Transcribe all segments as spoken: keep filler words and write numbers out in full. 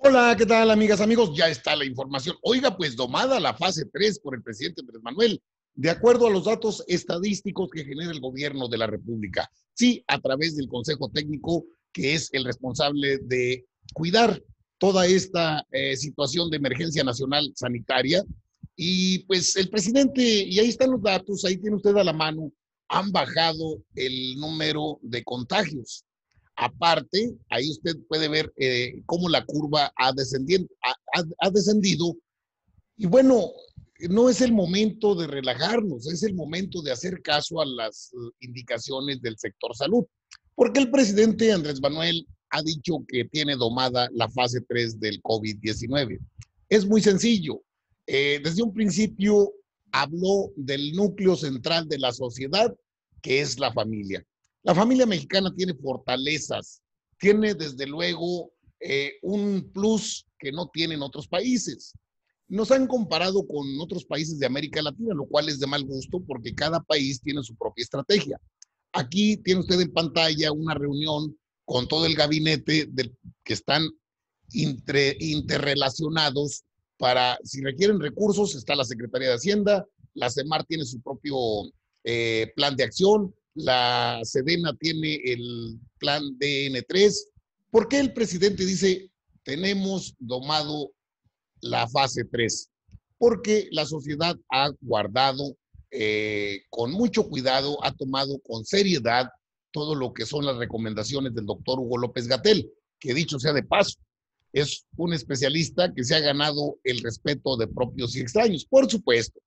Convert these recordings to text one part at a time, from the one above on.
Hola, ¿qué tal, amigas, amigos? Ya está la información. Oiga, pues domada la fase tres por el presidente Andrés Manuel, de acuerdo a los datos estadísticos que genera el gobierno de la República. Sí, a través del Consejo Técnico, que es el responsable de cuidar toda esta eh, situación de emergencia nacional sanitaria. Y pues el presidente, y ahí están los datos, ahí tiene usted a la mano, han bajado el número de contagios. Aparte, ahí usted puede ver eh, cómo la curva ha, ha, ha, ha descendido. Y bueno, no es el momento de relajarnos, es el momento de hacer caso a las uh, indicaciones del sector salud. Porque el presidente Andrés Manuel ha dicho que tiene domada la fase tres del COVID diecinueve. Es muy sencillo. Eh, desde un principio habló del núcleo central de la sociedad, que es la familia. La familia mexicana tiene fortalezas, tiene desde luego eh, un plus que no tienen otros países. Nos han comparado con otros países de América Latina, lo cual es de mal gusto porque cada país tiene su propia estrategia. Aquí tiene usted en pantalla una reunión con todo el gabinete de, que están inter, interrelacionados para, si requieren recursos, está la Secretaría de Hacienda, la CEMAR tiene su propio eh, plan de acción, la Sedena tiene el plan D N tres. ¿Por qué el presidente dice tenemos domado la fase tres? Porque la sociedad ha guardado eh, con mucho cuidado, ha tomado con seriedad todo lo que son las recomendaciones del doctor Hugo López-Gatell, que dicho sea de paso, es un especialista que se ha ganado el respeto de propios y extraños. Por supuesto,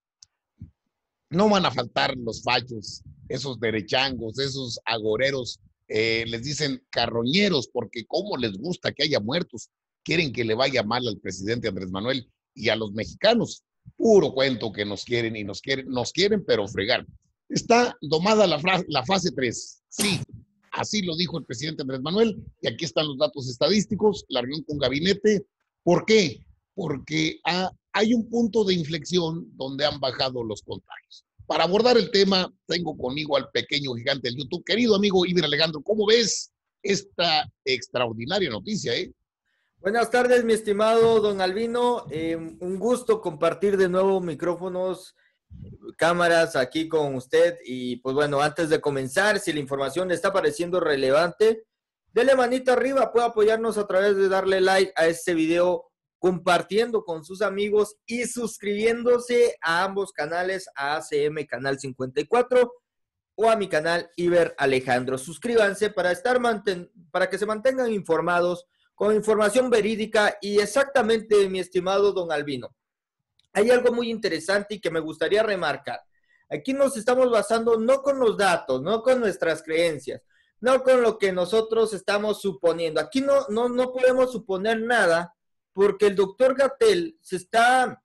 no van a faltar los fachos, esos derechangos, esos agoreros, eh, les dicen carroñeros, porque como les gusta que haya muertos, quieren que le vaya mal al presidente Andrés Manuel y a los mexicanos. Puro cuento que nos quieren y nos quieren, nos quieren, pero fregar. Está domada la, la fase tres. Sí, así lo dijo el presidente Andrés Manuel, y aquí están los datos estadísticos, la reunión con gabinete. ¿Por qué? Porque ha, hay un punto de inflexión donde han bajado los contagios. Para abordar el tema, tengo conmigo al pequeño gigante del YouTube. Querido amigo Iber Alejandro, ¿cómo ves esta extraordinaria noticia, eh? Buenas tardes, mi estimado don Albino. Eh, un gusto compartir de nuevo micrófonos, cámaras aquí con usted. Y pues bueno, antes de comenzar, si la información le está pareciendo relevante, dele manita arriba, puede apoyarnos a través de darle like a este video, compartiendo con sus amigos y suscribiéndose a ambos canales, a A C M Canal cincuenta y cuatro o a mi canal Iber Alejandro. Suscríbanse para, estar para que se mantengan informados con información verídica y exactamente, mi estimado don Albino. Hay algo muy interesante y que me gustaría remarcar. Aquí nos estamos basando no con los datos, no con nuestras creencias, no con lo que nosotros estamos suponiendo. Aquí no, no, no podemos suponer nada porque el doctor Gatell se está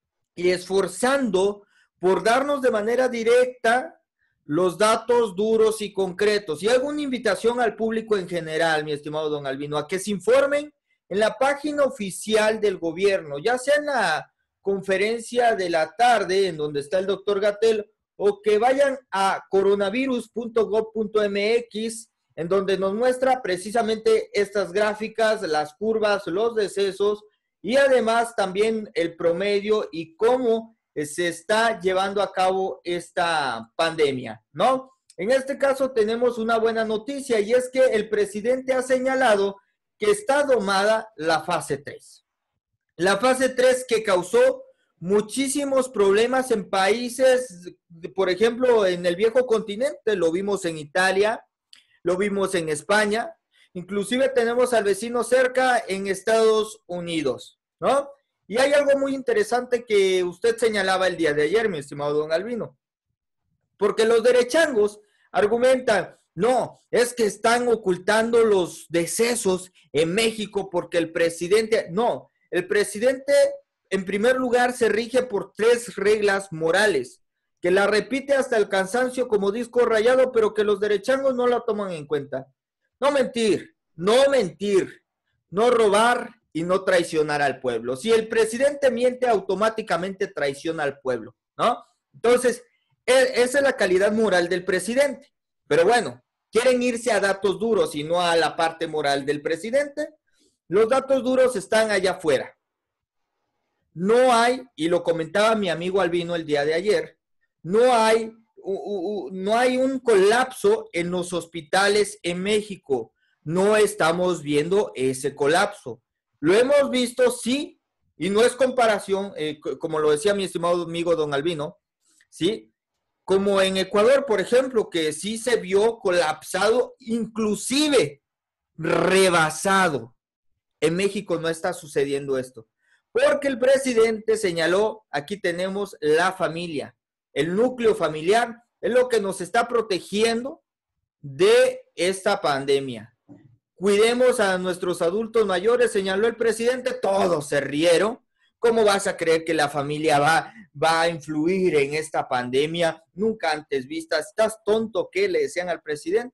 esforzando por darnos de manera directa los datos duros y concretos. Y hago una invitación al público en general, mi estimado don Albino, a que se informen en la página oficial del gobierno, ya sea en la conferencia de la tarde, en donde está el doctor Gatell, o que vayan a coronavirus punto gob punto mx, en donde nos muestra precisamente estas gráficas, las curvas, los decesos, y además también el promedio y cómo se está llevando a cabo esta pandemia, ¿no? En este caso tenemos una buena noticia y es que el presidente ha señalado que está domada la fase tres. La fase tres que causó muchísimos problemas en países, por ejemplo, en el viejo continente, lo vimos en Italia, lo vimos en España, inclusive tenemos al vecino cerca en Estados Unidos, ¿no? Y hay algo muy interesante que usted señalaba el día de ayer, mi estimado don Albino, porque los derechangos argumentan, no, es que están ocultando los decesos en México porque el presidente, no, el presidente en primer lugar se rige por tres reglas morales, que la repite hasta el cansancio como disco rayado, pero que los derechangos no la toman en cuenta. No mentir, no mentir, no robar y no traicionar al pueblo. Si el presidente miente, automáticamente traiciona al pueblo, ¿no? Entonces, esa es la calidad moral del presidente. Pero bueno, quieren irse a datos duros y no a la parte moral del presidente. Los datos duros están allá afuera. No hay, y lo comentaba mi amigo Albino el día de ayer, no hay, uh, uh, no hay un colapso en los hospitales en México. No estamos viendo ese colapso. Lo hemos visto, sí, y no es comparación, eh, como lo decía mi estimado amigo don Albino, ¿sí? Como en Ecuador, por ejemplo, que sí se vio colapsado, inclusive rebasado. En México no está sucediendo esto, porque el presidente señaló, aquí tenemos la familia, el núcleo familiar es lo que nos está protegiendo de esta pandemia. Cuidemos a nuestros adultos mayores, señaló el presidente, todos se rieron. ¿Cómo vas a creer que la familia va, va a influir en esta pandemia nunca antes vista? ¿Estás tonto? ¿Qué le decían al presidente?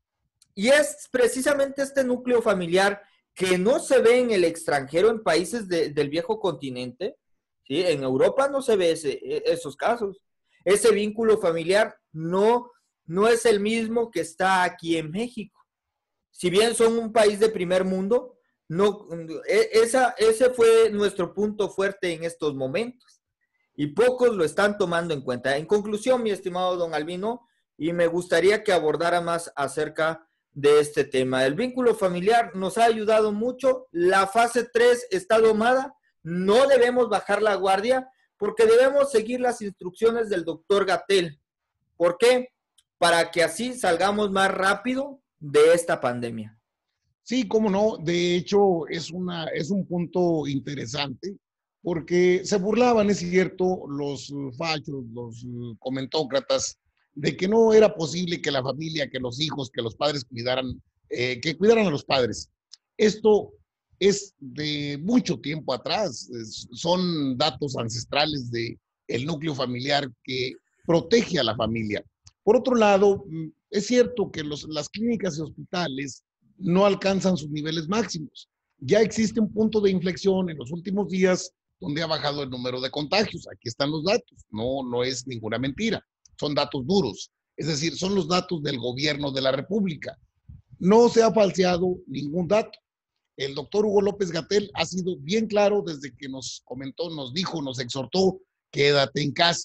Y es precisamente este núcleo familiar que no se ve en el extranjero, en países de, del viejo continente, ¿sí? En Europa no se ve ese, esos casos. Ese vínculo familiar no, no es el mismo que está aquí en México. Si bien son un país de primer mundo, no, esa, ese fue nuestro punto fuerte en estos momentos. Y pocos lo están tomando en cuenta. En conclusión, mi estimado don Albino, y me gustaría que abordara más acerca de este tema. El vínculo familiar nos ha ayudado mucho. La fase tres está domada. No debemos bajar la guardia porque debemos seguir las instrucciones del doctor Gatell. ¿Por qué? Para que así salgamos más rápido de esta pandemia. Sí, cómo no. De hecho, es, una, es un punto interesante porque se burlaban, es cierto, los fachos, los comentócratas, de que no era posible que la familia, que los hijos, que los padres cuidaran, eh, que cuidaran a los padres. Esto es de mucho tiempo atrás, es, son datos ancestrales del núcleo familiar que protege a la familia. Por otro lado, es cierto que los, las clínicas y hospitales no alcanzan sus niveles máximos. Ya existe un punto de inflexión en los últimos días donde ha bajado el número de contagios. Aquí están los datos, no, no es ninguna mentira. Son datos duros, es decir, son los datos del gobierno de la República. No se ha falseado ningún dato. El doctor Hugo López-Gatell ha sido bien claro desde que nos comentó, nos dijo, nos exhortó, quédate en casa.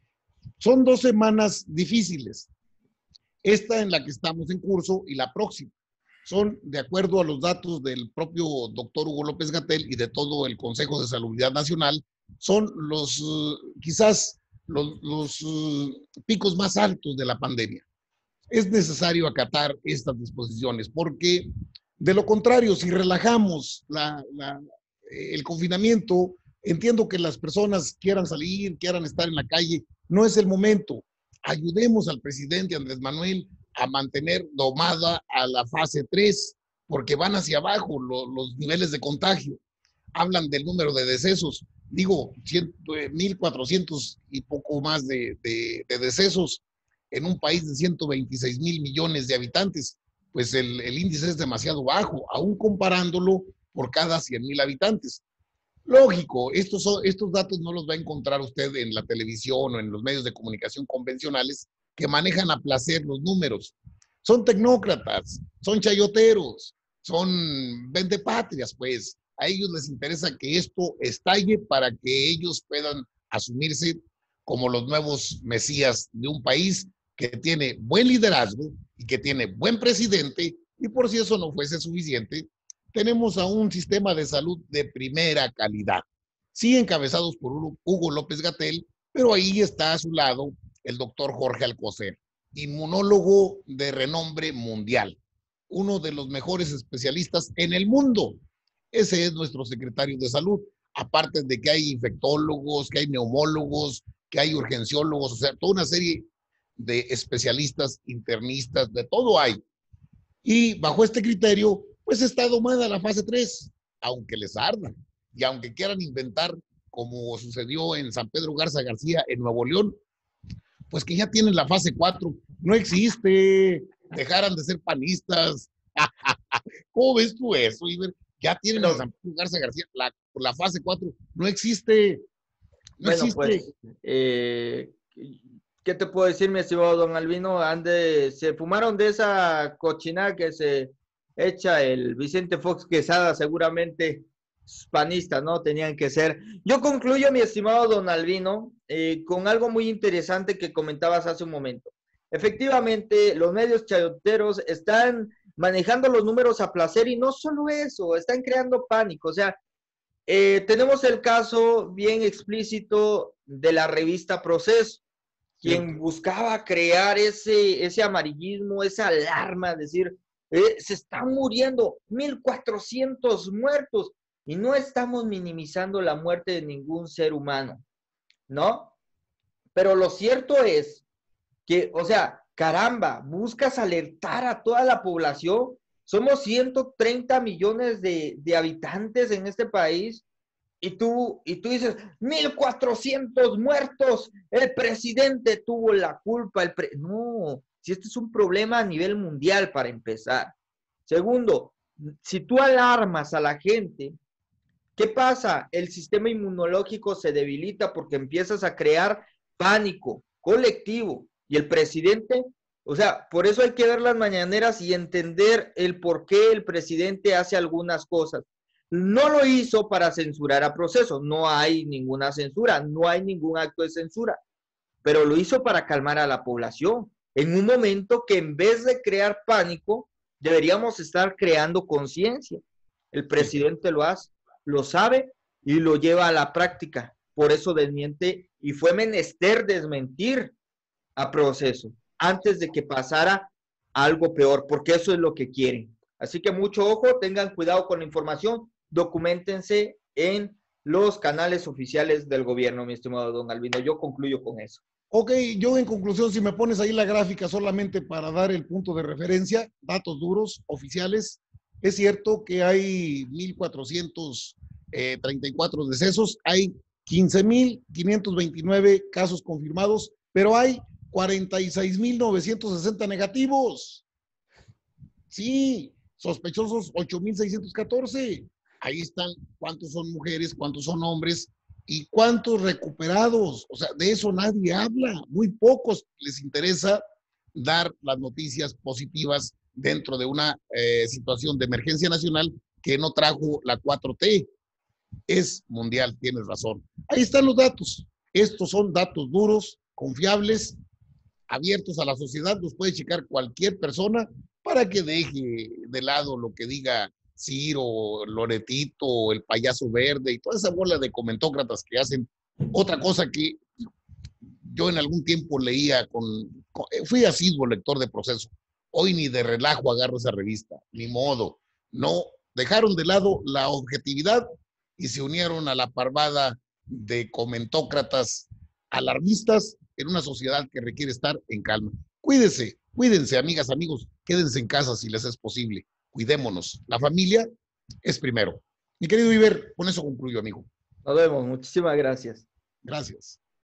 Son dos semanas difíciles, esta en la que estamos en curso y la próxima. Son, de acuerdo a los datos del propio doctor Hugo López-Gatell y de todo el Consejo de Salubridad Nacional, son los, uh, quizás, los, los uh, picos más altos de la pandemia. Es necesario acatar estas disposiciones porque, de lo contrario, si relajamos la, la, el confinamiento, entiendo que las personas quieran salir, quieran estar en la calle, no es el momento. Ayudemos al presidente Andrés Manuel a mantener domada a la fase tres, porque van hacia abajo lo, los niveles de contagio. Hablan del número de decesos. Digo, mil cuatrocientos y poco más de, de, de decesos en un país de ciento veintiséis mil millones de habitantes. Pues el, el índice es demasiado bajo, aún comparándolo por cada cien mil habitantes. Lógico, estos, son, estos datos no los va a encontrar usted en la televisión o en los medios de comunicación convencionales que manejan a placer los números. Son tecnócratas, son chayoteros, son vendepatrias, pues. A ellos les interesa que esto estalle para que ellos puedan asumirse como los nuevos mesías de un país que tiene buen liderazgo y que tiene buen presidente, y por si eso no fuese suficiente, tenemos a un sistema de salud de primera calidad. Sí, encabezados por Hugo López-Gatell, pero ahí está a su lado el doctor Jorge Alcocer, inmunólogo de renombre mundial, uno de los mejores especialistas en el mundo. Ese es nuestro secretario de salud, aparte de que hay infectólogos, que hay neumólogos, que hay urgenciólogos, o sea, toda una serie de especialistas, internistas, de todo hay. Y bajo este criterio, pues está domada la fase tres, aunque les arda, y aunque quieran inventar, como sucedió en San Pedro Garza García, en Nuevo León, pues que ya tienen la fase cuatro. No existe, dejaran de ser panistas. ¿Cómo ves tú eso, Iber? Ya tienen bueno, en San Pedro Garza García la, la fase cuatro. No existe. No bueno, existe. Pues, eh, ¿qué te puedo decir, mi estimado don Albino? Ande, se fumaron de esa cochinada que se hecha el Vicente Fox Quesada, seguramente panistas, ¿no? Tenían que ser. Yo concluyo, mi estimado don Albino, eh, con algo muy interesante que comentabas hace un momento. Efectivamente, los medios chayoteros están manejando los números a placer y no solo eso, están creando pánico. O sea, eh, tenemos el caso bien explícito de la revista Proceso, quien buscaba crear ese, ese amarillismo, esa alarma, decir, eh, se están muriendo mil cuatrocientos muertos y no estamos minimizando la muerte de ningún ser humano, ¿no? Pero lo cierto es que, o sea, caramba, buscas alertar a toda la población. Somos ciento treinta millones de, de habitantes en este país y tú, y tú dices, mil cuatrocientos muertos, el presidente tuvo la culpa. El pre no, si este es un problema a nivel mundial para empezar. Segundo, si tú alarmas a la gente, ¿qué pasa? El sistema inmunológico se debilita porque empiezas a crear pánico colectivo. Y el presidente, o sea, por eso hay que ver las mañaneras y entender el por qué el presidente hace algunas cosas. No lo hizo para censurar a Proceso, no hay ninguna censura, no hay ningún acto de censura, pero lo hizo para calmar a la población, en un momento que en vez de crear pánico, deberíamos estar creando conciencia. El presidente lo hace, lo sabe y lo lleva a la práctica, por eso desmiente, y fue menester desmentir a Proceso antes de que pasara algo peor, porque eso es lo que quieren. Así que mucho ojo, tengan cuidado con la información, documentense en los canales oficiales del gobierno, mi estimado don Albino. Yo concluyo con eso. Ok, yo en conclusión, si me pones ahí la gráfica solamente para dar el punto de referencia, datos duros, oficiales, es cierto que hay mil cuatrocientos treinta y cuatro decesos, hay quince mil quinientos veintinueve casos confirmados, pero hay cuarenta y seis mil novecientos sesenta negativos. Sí, sospechosos ocho mil seiscientos catorce. Ahí están cuántos son mujeres, cuántos son hombres y cuántos recuperados. O sea, de eso nadie habla. Muy pocos les interesa dar las noticias positivas dentro de una eh, situación de emergencia nacional que no trajo la cuatro T. Es mundial, tienes razón. Ahí están los datos. Estos son datos duros, confiables, abiertos a la sociedad. Los puede checar cualquier persona para que deje de lado lo que diga Ciro, Loretito, el payaso verde y toda esa bola de comentócratas que hacen otra cosa que yo en algún tiempo leía con, con fui asiduo lector de Proceso. Hoy ni de relajo agarro esa revista, ni modo. No, dejaron de lado la objetividad y se unieron a la parvada de comentócratas alarmistas en una sociedad que requiere estar en calma. Cuídense, cuídense, amigas, amigos, quédense en casa si les es posible. Cuidémonos. La familia es primero. Mi querido Iber, con eso concluyo, amigo. Nos vemos. Muchísimas gracias. Gracias.